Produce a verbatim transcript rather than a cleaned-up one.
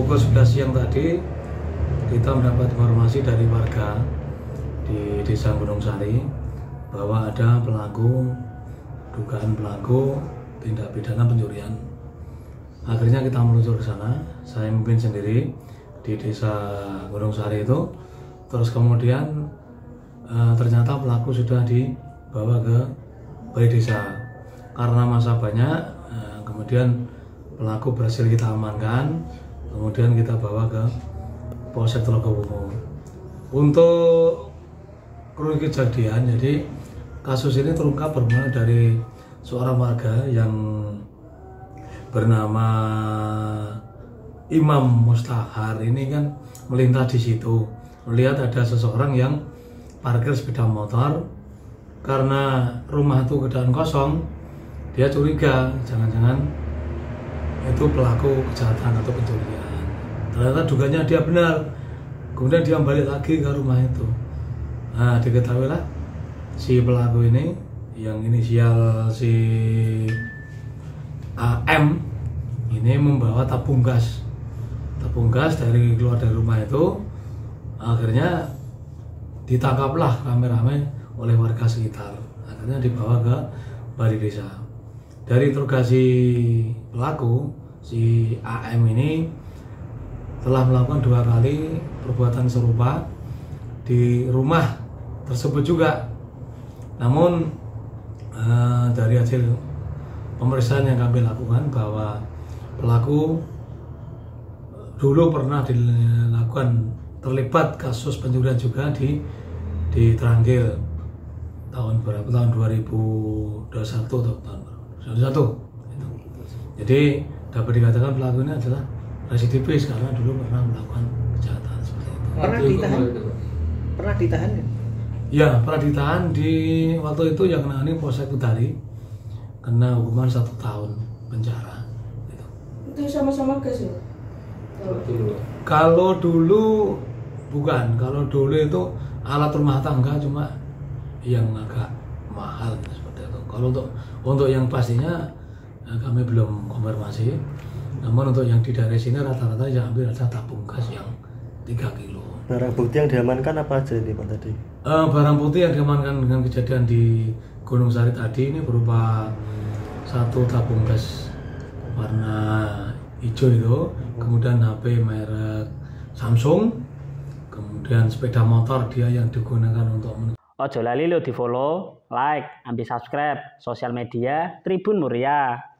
pukul sebelas siang tadi kita mendapat informasi dari warga di Desa Gunung Sari bahwa ada pelaku, dugaan pelaku tindak pidana pencurian. Akhirnya kita meluncur ke sana, saya memimpin sendiri di Desa Gunung Sari itu. Terus kemudian e, ternyata pelaku sudah dibawa ke balai desa. Karena masa banyak, e, kemudian pelaku berhasil kita amankan, kemudian kita bawa ke Polsek Telogowumu. Untuk kronologi kejadian, jadi kasus ini terungkap bermula dari seorang warga yang bernama Imam Mustahar. Ini kan melintas di situ, melihat ada seseorang yang parkir sepeda motor. Karena rumah itu keadaan kosong, dia curiga jangan-jangan itu pelaku kejahatan atau pencurian. Ternyata dugaannya dia benar. Kemudian dia balik lagi ke rumah itu. Nah, diketahuilah si pelaku ini yang inisial si A M ini membawa tabung gas. Tabung gas dari keluar dari rumah itu. Akhirnya ditangkaplah rame-rame oleh warga sekitar. Akhirnya dibawa ke balai desa. Dari interogasi pelaku, si A M ini telah melakukan dua kali perbuatan serupa di rumah tersebut juga. Namun eh, dari hasil pemeriksaan yang kami lakukan bahwa pelaku dulu pernah dilakukan terlibat kasus pencurian juga di di Tranggil tahun berapa, tahun dua ribu dua puluh satu atau tahun dua ribu dua puluh satu. Jadi dapat dikatakan pelaku ini adalah residivis karena dulu pernah melakukan kejahatan seperti itu. Pernah ditahan? Pernah ditahan? Ya, pernah ditahan di waktu itu yang menangani Polsek Kudari, kena hukuman satu tahun penjara. Gitu. Itu sama-sama gas ya? Kalau dulu bukan, kalau dulu itu alat rumah tangga cuma yang agak mahal gitu, seperti itu. Kalau untuk untuk yang pastinya kami belum konfirmasi. Namun untuk yang di daerah sini rata-rata yang ambil ada tabung gas yang tiga kilo. Barang bukti yang diamankan apa aja ini Pak tadi? Uh, barang bukti yang diamankan dengan kejadian di Gunung Sari tadi ini berupa satu tabung gas warna hijau itu, kemudian H P merek Samsung, kemudian sepeda motor dia yang digunakan untuk. Ojo lali lo di follow, like, ambil subscribe sosial media Tribun Muria.